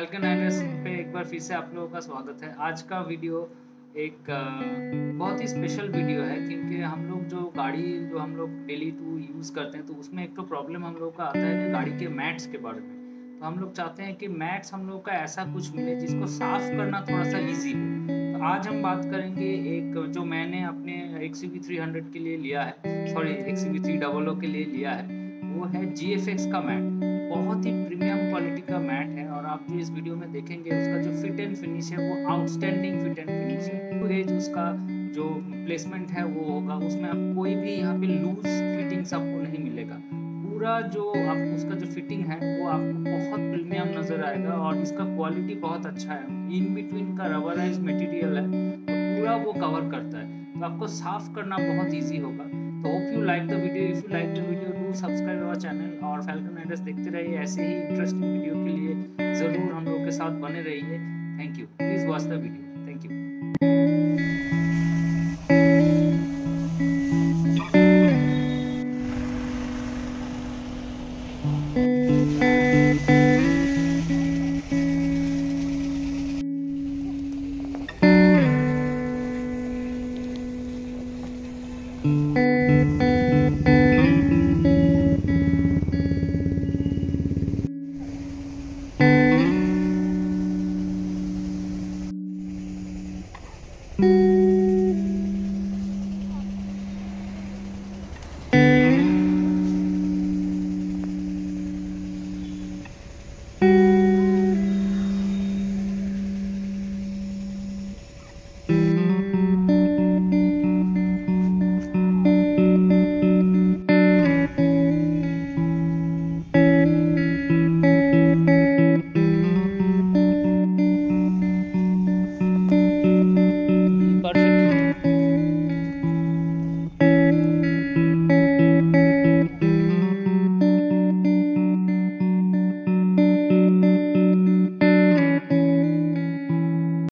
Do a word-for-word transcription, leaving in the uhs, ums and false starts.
Falcon हाइनर्स पे एक बार फिर से आप लोगों का स्वागत है। आज का वीडियो एक अ, बहुत ही स्पेशल वीडियो है क्योंकि हम लोग जो गाड़ी जो हम लोग डेली टू यूज़ करते हैं तो उसमें एक तो प्रॉब्लम हम लोग का आता है कि गाड़ी के मैट्स के बारे में। तो हम लोग चाहते हैं कि मैट्स हम लोग का ऐसा कुछ मिले जिसको साफ़ करना थोड़ा-सा ईज़ी हो। तो आज हम बात करेंगे एक जो मैंने अपने X U V three hundred के लिए लिया है, sorry X U V three double O के लिए लिया है, वो है जी एफ एक्स का मैट। बहुत ही प्रीमियम क्वालिटी का मैट है और आप जो इस वीडियो में देखेंगे उसका जो फिट एंड फिनिश है वो आउटस्टैंडिंग फिट एंड फिनिश है। टू एज उसका जो प्लेसमेंट है वो होगा, उसमें आप कोई भी यहाँ पे लूज फिटिंग्स आपको नहीं मिलेगा। पूरा जो आप उसका जो फिटिंग है वो आपको बहुत प्रीमियम नज़र आएगा और इसका क्वालिटी बहुत अच्छा है। इन बिटवीन का रबराइज मटेरियल है और पूरा वो कवर करता है, तो आपको साफ करना बहुत ईजी होगा। तो hope you like the video. If you like the video do subscribe our channel और फैल्कन हाइनर्स देखते रहिए। ऐसे ही इंटरेस्टिंग वीडियो के लिए ज़रूर हम लोग के साथ बने रहिए। Thank you. Please watch the video. Thank you.